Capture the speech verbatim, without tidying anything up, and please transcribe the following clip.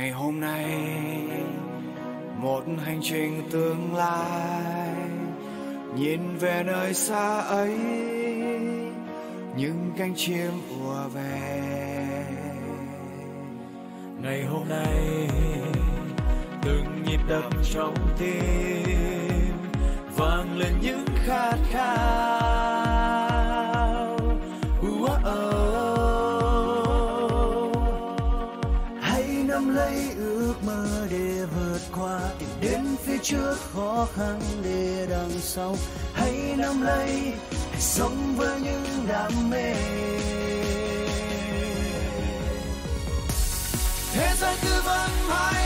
Ngày hôm nay một hành trình tương lai, nhìn về nơi xa ấy những cánh chim ùa về. Ngày hôm nay từng nhịp đập trong tim vang lên những khát khao. Hãy nắm lấy ước mơ để vượt qua, tìm đến phía trước khó khăn để đằng sau. Hãy nắm lấy, hãy sống với những đam mê. Thế giới cứ vẫn mãi